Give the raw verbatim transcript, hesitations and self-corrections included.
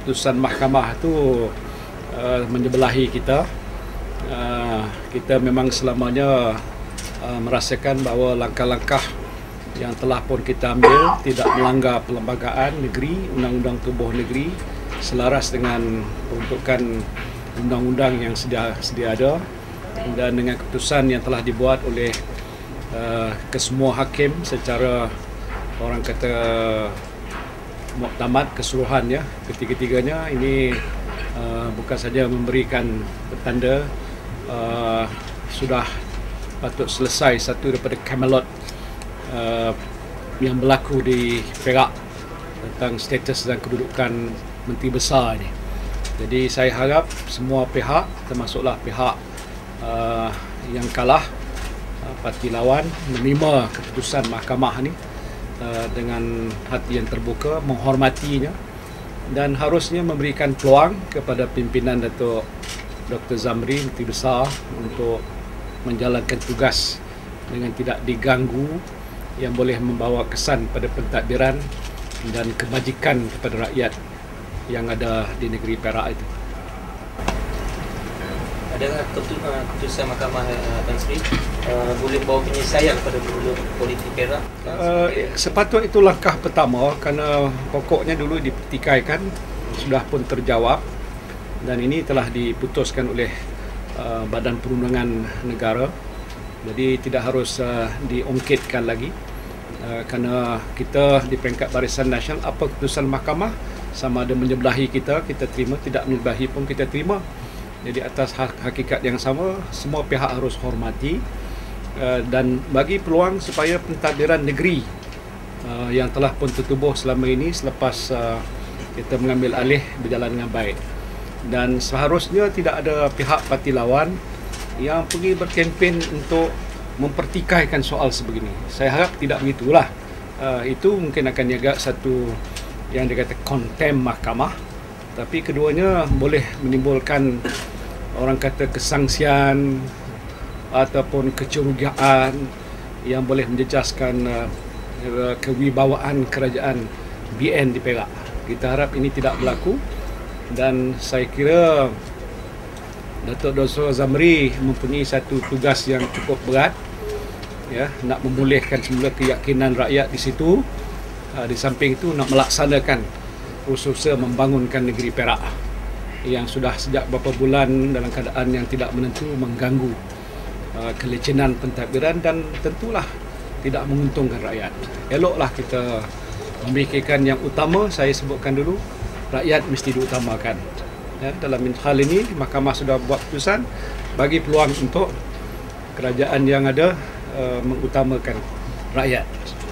keputusan mahkamah itu uh, menyebelahi kita. Uh, kita memang selamanya uh, merasakan bahawa langkah-langkah yang telah pun kita ambil tidak melanggar perlembagaan negeri, undang-undang tubuh negeri, selaras dengan peruntukan undang-undang yang sedia, sedia ada, dan dengan keputusan yang telah dibuat oleh uh, kesemua hakim secara orang kata muktamad keseluruhan, ya. Ketiga-tiganya ini uh, bukan saja memberikan petanda uh, sudah patut selesai satu daripada Camelot uh, yang berlaku di Perak tentang status dan kedudukan Menteri Besar ini. Jadi saya harap semua pihak, termasuklah pihak uh, yang kalah, uh, parti lawan, menerima keputusan mahkamah ini uh, dengan hati yang terbuka, menghormatinya, dan harusnya memberikan peluang kepada pimpinan Datuk Doktor Zamri, Menteri Besar, untuk menjalankan tugas dengan tidak diganggu, yang boleh membawa kesan pada pentadbiran dan kebajikan kepada rakyat yang ada di negeri Perak itu. Adakah keputusan mahkamah Tan Sri uh, boleh bawa penyelesaian pada politik Perak? Uh, sepatutnya itu langkah pertama, kerana pokoknya dulu dipertikaikan, sudah pun terjawab, dan ini telah diputuskan oleh uh, Badan Perundangan Negara. Jadi tidak harus uh, diungkitkan lagi, uh, kerana kita di peringkat Barisan Nasional, apa keputusan mahkamah, sama ada menyebelahi kita, kita terima, tidak menyebelahi pun kita terima. Jadi atas hakikat yang sama, semua pihak harus hormati uh, dan bagi peluang supaya pentadbiran negeri uh, yang telah pun tertubuh selama ini selepas uh, kita mengambil alih berjalan dengan baik. Dan seharusnya tidak ada pihak parti lawan yang pergi berkempen untuk mempertikaikan soal sebegini. Saya harap tidak begitulah. Uh, itu mungkin akan jaga satu yang dikata kontem mahkamah, tapi keduanya boleh menimbulkan orang kata kesangsian ataupun kecurigaan yang boleh menjejaskan uh, kewibawaan kerajaan B N di Perak. Kita harap ini tidak berlaku, dan saya kira Datuk Doktor Zamri mempunyai satu tugas yang cukup berat, ya, nak memulihkan semula keyakinan rakyat di situ. Uh, di samping itu nak melaksanakan usaha membangunkan negeri Perak yang sudah sejak beberapa bulan dalam keadaan yang tidak menentu, mengganggu uh, kelecehan pentadbiran dan tentulah tidak menguntungkan rakyat. Eloklah kita memikirkan yang utama. Saya sebutkan dulu, rakyat mesti diutamakan. Ya, dalam hal ini mahkamah sudah buat keputusan, bagi peluang untuk kerajaan yang ada uh, mengutamakan rakyat.